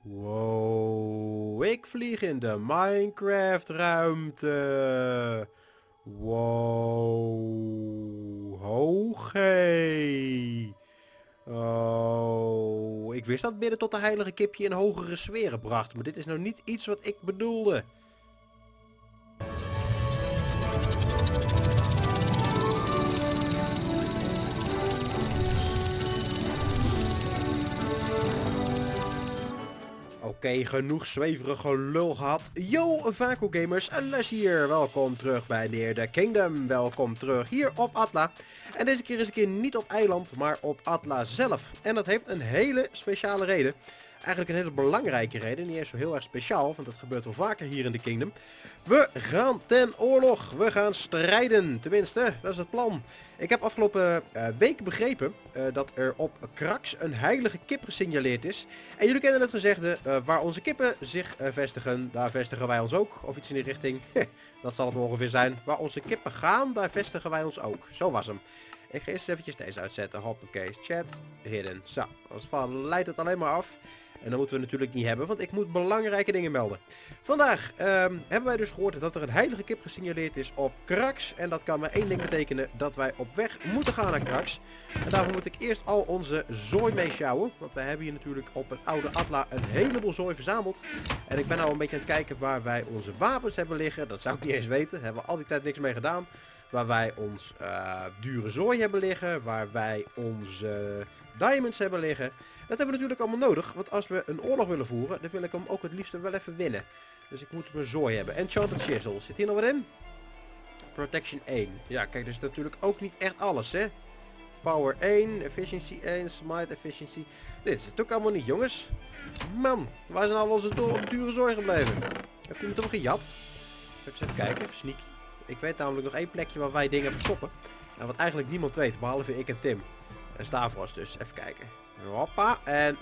Wow, ik vlieg in de Minecraft ruimte. Wow, hoogé. Oh, ik wist dat bidden tot de heilige kipje in hogere sferen bracht, maar dit is nou niet iets wat ik bedoelde. Oké, genoeg zweverige lul gehad. Yo, Vaco Gamers, Les hier. Welkom terug bij Near the Kingdom. Welkom terug hier op Atla. En deze keer is ik niet op eiland, maar op Atla zelf. En dat heeft een hele speciale reden. Eigenlijk een hele belangrijke reden. Niet eens zo heel erg speciaal, want dat gebeurt wel vaker hier in de Kingdom. We gaan ten oorlog. We gaan strijden. Tenminste, dat is het plan. Ik heb afgelopen week begrepen dat er op Krax een heilige kip gesignaleerd is. En jullie kennen het gezegde, waar onze kippen zich vestigen, daar vestigen wij ons ook. Of iets in die richting. Dat zal het ongeveer zijn. Waar onze kippen gaan, daar vestigen wij ons ook. Zo was hem. Ik ga eerst eventjes deze uitzetten. Hoppakee. Chat. Hidden. Zo. Als van leidt het alleen maar af. En dat moeten we natuurlijk niet hebben, want ik moet belangrijke dingen melden. Vandaag hebben wij dus gehoord dat er een heilige kip gesignaleerd is op Krax. En dat kan maar één ding betekenen, dat wij op weg moeten gaan naar Krax. En daarvoor moet ik eerst al onze zooi meesjouwen. Want wij hebben hier natuurlijk op het oude Atla een heleboel zooi verzameld. En ik ben nou een beetje aan het kijken waar wij onze wapens hebben liggen. Dat zou ik niet eens weten, daar hebben we al die tijd niks mee gedaan. Waar wij ons dure zooi hebben liggen. Waar wij onze diamonds hebben liggen. Dat hebben we natuurlijk allemaal nodig. Want als we een oorlog willen voeren, dan wil ik hem ook het liefst wel even winnen. Dus ik moet mijn zooi hebben. Enchanted Chisel. Zit hier nog wat in? Protection 1. Ja, kijk, dat is natuurlijk ook niet echt alles, hè. Power 1, Efficiency 1, Smite Efficiency. Dit is het ook allemaal niet, jongens. Man, waar zijn al onze dure zooi gebleven? Heeft iemand hem gejat? Zal ik eens even kijken, even sneaky. Ik weet namelijk nog één plekje waar wij dingen verstoppen. Nou, wat eigenlijk niemand weet, behalve ik en Tim. En Stavros dus. Even kijken. Hoppa. En...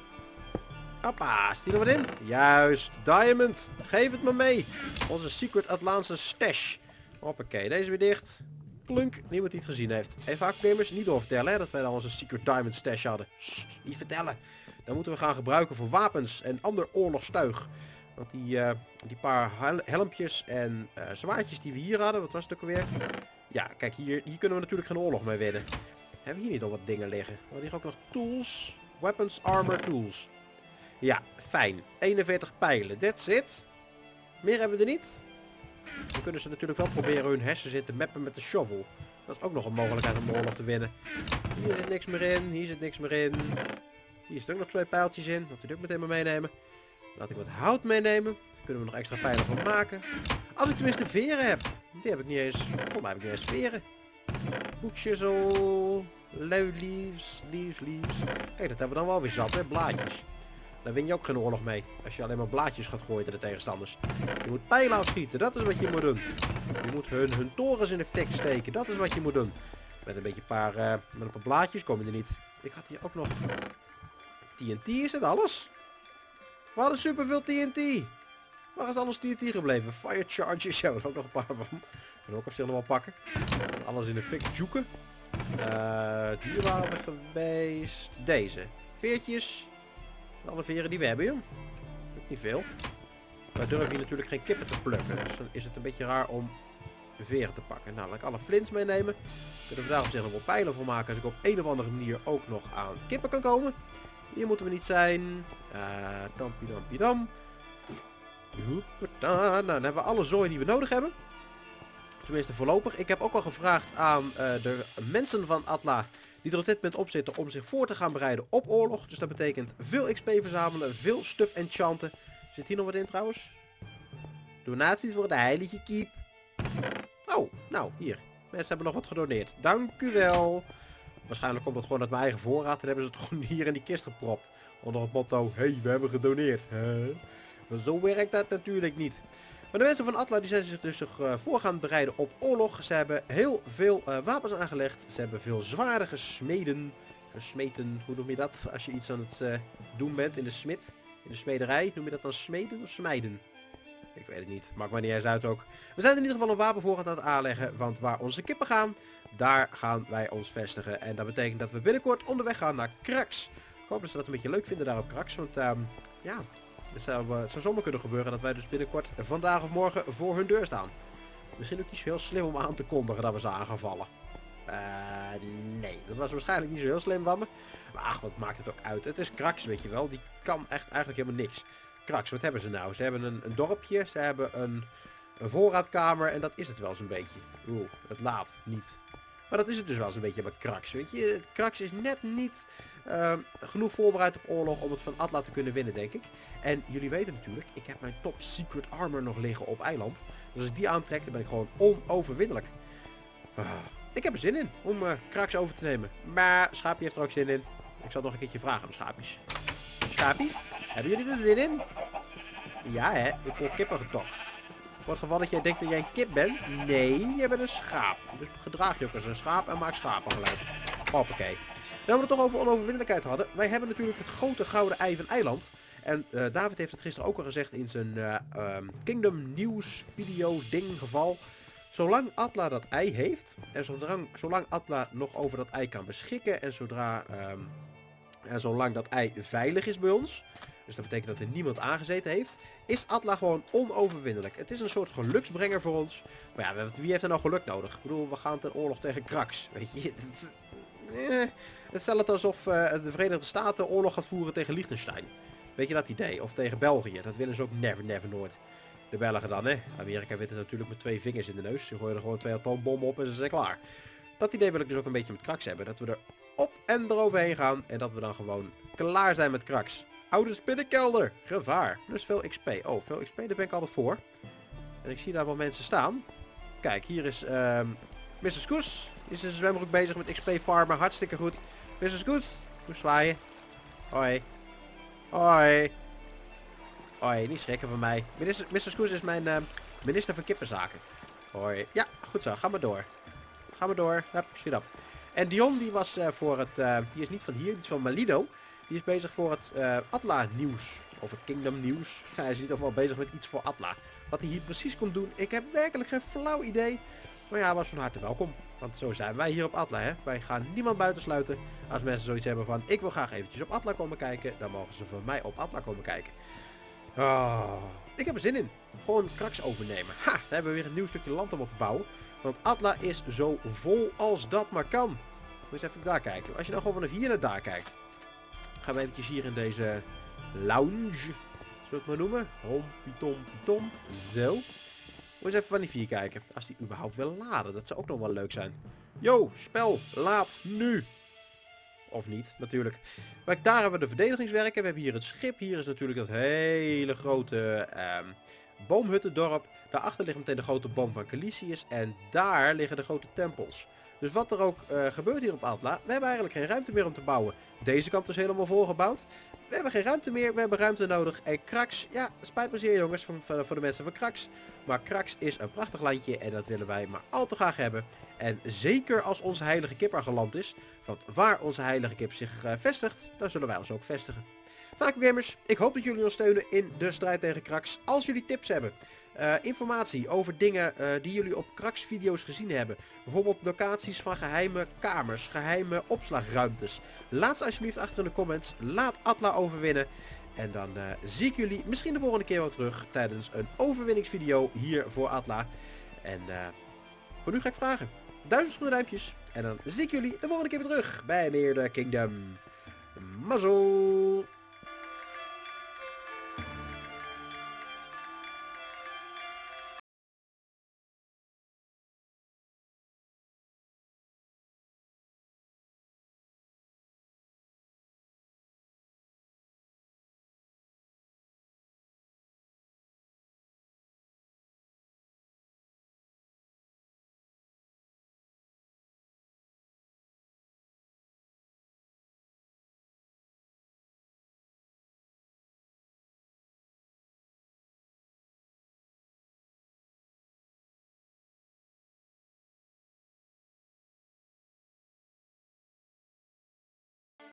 Hoppa. Zit er wat in? Juist. Diamond. Geef het me mee. Onze Secret Atlantische stash. Hoppakee. Deze weer dicht. Klunk. Niemand die het gezien heeft. Even Gamers niet doorvertellen, hè, dat wij dan onze Secret Diamond stash hadden. Sst, niet vertellen. Dan moeten we gaan gebruiken voor wapens en ander oorlogstuig. Want die paar helmpjes en zwaardjes die we hier hadden, wat was het ook alweer? Ja, kijk, hier kunnen we natuurlijk geen oorlog mee winnen. Hebben we hier niet nog wat dingen liggen? We hadden hier ook nog tools. Weapons, armor, tools. Ja, fijn. 41 pijlen, that's it. Meer hebben we er niet. Dan kunnen ze natuurlijk wel proberen hun hersens in te mappen met de shovel. Dat is ook nog een mogelijkheid om de oorlog te winnen. Hier zit niks meer in, hier zit niks meer in. Hier zitten ook nog 2 pijltjes in, dat we die ook meteen maar meenemen. Laat ik wat hout meenemen. Daar kunnen we nog extra pijlen van maken. Als ik tenminste veren heb. Die heb ik niet eens. Volgens mij heb ik niet eens veren. Book chisel. Leaves. Kijk, dat hebben we dan wel weer zat, hè. Blaadjes. Daar win je ook geen oorlog mee. Als je alleen maar blaadjes gaat gooien tegen de tegenstanders. Je moet pijlen afschieten. Dat is wat je moet doen. Je moet hun torens in de fik steken. Dat is wat je moet doen. Met een beetje met een paar blaadjes kom je er niet. Ik had hier ook nog... TNT, is het alles? We hadden superveel TNT. Waar is alles TNT gebleven? Fire charges. Ja, we hebben ook nog een paar van. Kunnen we ook op zich nog wel pakken. Alles in de fik joeken. Hier waren we geweest. Deze. Veertjes. Alle veren die we hebben, joh. Ook niet veel. Wij durven hier natuurlijk geen kippen te plukken. Dus dan is het een beetje raar om veren te pakken. Nou, laat ik alle flints meenemen. Kunnen we daar op zich nog wel pijlen voor maken. Als ik op een of andere manier ook nog aan kippen kan komen. Hier moeten we niet zijn. Dampie. Nou, dan hebben we alle zooi die we nodig hebben. Tenminste voorlopig. Ik heb ook al gevraagd aan de mensen van Atla die er op dit moment op zitten om zich voor te gaan bereiden op oorlog. Dus dat betekent veel XP verzamelen, veel stuff enchanten. Zit hier nog wat in trouwens? Donaties voor de heilige keep. Oh, nou hier. Mensen hebben nog wat gedoneerd. Dank u wel. Waarschijnlijk komt dat gewoon uit mijn eigen voorraad. En hebben ze het gewoon hier in die kist gepropt. Onder het motto, hey, we hebben gedoneerd. Maar zo werkt dat natuurlijk niet. Maar de mensen van Atla die zijn zich dus voor gaan bereiden op oorlog. Ze hebben heel veel wapens aangelegd. Ze hebben veel zwaarden gesmeden. Gesmeten, hoe noem je dat? Als je iets aan het doen bent in de smid. In de smederij. Noem je dat dan smeden of smijden? Ik weet het niet. Maakt maar niet eens uit ook. We zijn in ieder geval een wapenvoorraad aan het aanleggen. Want waar onze kippen gaan, daar gaan wij ons vestigen. En dat betekent dat we binnenkort onderweg gaan naar Krax. Ik hoop dat ze dat een beetje leuk vinden daar op Krax. Want ja, het zou zomaar kunnen gebeuren dat wij dus binnenkort vandaag of morgen voor hun deur staan. Misschien ook niet zo heel slim om aan te kondigen dat we ze aan gaan vallen. Nee, dat was waarschijnlijk niet zo heel slim van me. Maar ach, wat maakt het ook uit. Het is Krax, weet je wel. Die kan echt eigenlijk helemaal niks. Krax, wat hebben ze nou? Ze hebben een dorpje, ze hebben een voorraadkamer en dat is het wel zo'n beetje. Oeh, het laat niet. Maar dat is het dus wel zo'n beetje bij Krax, weet je. Krax is net niet genoeg voorbereid op oorlog om het van Atla te kunnen winnen, denk ik. En jullie weten natuurlijk, ik heb mijn top secret armor nog liggen op eiland. Dus als ik die aantrek, dan ben ik gewoon onoverwinnelijk. Ik heb er zin in om Krax over te nemen. Maar Schaapje heeft er ook zin in. Ik zal nog een keertje vragen aan de schaapjes. Schaapjes, hebben jullie er zin in? Ja hè, ik hoor kippengetok. Voor het geval dat jij denkt dat jij een kip bent. Nee, jij bent een schaap. Dus gedraag je ook als een schaap en maak schapengeluid. Hoppakee. Nou, we het toch over onoverwinnelijkheid hadden. Wij hebben natuurlijk het grote gouden ei van eiland. En David heeft het gisteren ook al gezegd in zijn Kingdom News video ding geval. Zolang Atla dat ei heeft, en zolang Atla nog over dat ei kan beschikken, en zolang dat ei veilig is bij ons, dus dat betekent dat er niemand aangezeten heeft, is Atla gewoon onoverwinnelijk. Het is een soort geluksbrenger voor ons. Maar ja, wie heeft er nou geluk nodig? Ik bedoel, we gaan ten oorlog tegen Krax, weet je. Het is hetzelfde alsof de Verenigde Staten oorlog gaat voeren tegen Liechtenstein. Weet je dat idee? Of tegen België. Dat willen ze ook never nooit. De Belgen dan, hè. Amerika wint het natuurlijk met 2 vingers in de neus. Ze gooien er gewoon 2 atoombommen op en ze zijn klaar. Dat idee wil ik dus ook een beetje met Krax hebben. Dat we er op en eroverheen gaan. En dat we dan gewoon klaar zijn met Krax. Oude spinnenkelder. Gevaar. Plus veel XP. Oh, veel XP, daar ben ik altijd voor. En ik zie daar wel mensen staan. Kijk, hier is Mr. Scoes. Die is in zijn zwembroek bezig met XP farmen. Hartstikke goed. Mr. Scoes. Doe zwaaien. Hoi. Hoi. Hoi, niet schrikken van mij. Mr. Scoes is mijn minister van kippenzaken. Hoi. Ja, goed zo. Ga maar door. Ga maar door. Hup, schiet op. En Dion, die was voor het... die is niet van hier, die is van Malido. Die is bezig voor het Atla nieuws. Of het Kingdom nieuws. Hij is in ieder geval bezig met iets voor Atla. Wat hij hier precies komt doen, ik heb werkelijk geen flauw idee. Maar ja, was van harte welkom. Want zo zijn wij hier op Atla, hè. Wij gaan niemand buitensluiten. Als mensen zoiets hebben van, ik wil graag eventjes op Atla komen kijken, dan mogen ze van mij op Atla komen kijken. Ik heb er zin in. Gewoon Krax overnemen. Ha, daar hebben we weer een nieuw stukje land om op te bouwen. Want Atla is zo vol als dat maar kan. Moet eens even daar kijken. Als je nou gewoon vanaf hier naar daar kijkt. Gaan we eventjes hier in deze lounge. Zullen we het maar noemen? Tom. Zo. Moet eens even van die 4 kijken. Als die überhaupt wil laden. Dat zou ook nog wel leuk zijn. Yo, spel. Laat nu. Of niet, natuurlijk. Maar daar hebben we de verdedigingswerken. We hebben hier het schip. Hier is natuurlijk dat hele grote boomhuttendorp. Daarachter ligt meteen de grote boom van Calicius. En daar liggen de grote tempels. Dus wat er ook gebeurt hier op Atla, we hebben eigenlijk geen ruimte meer om te bouwen. Deze kant is helemaal volgebouwd. We hebben geen ruimte meer, we hebben ruimte nodig. En Krax, ja, spijt me zeer jongens, voor de mensen van Krax. Maar Krax is een prachtig landje en dat willen wij maar al te graag hebben. En zeker als onze heilige kip er geland is. Want waar onze heilige kip zich vestigt, daar zullen wij ons ook vestigen. Vaakgamers, ik hoop dat jullie ons steunen in de strijd tegen Krax. Als jullie tips hebben, informatie over dingen die jullie op Krax video's gezien hebben. Bijvoorbeeld locaties van geheime kamers, geheime opslagruimtes. Laat ze alsjeblieft achter in de comments. Laat Atla overwinnen. En dan zie ik jullie misschien de volgende keer wel terug tijdens een overwinningsvideo hier voor Atla. En voor nu ga ik vragen. 1000 groene duimpjes. En dan zie ik jullie de volgende keer weer terug bij meer de Kingdom. Mazzel!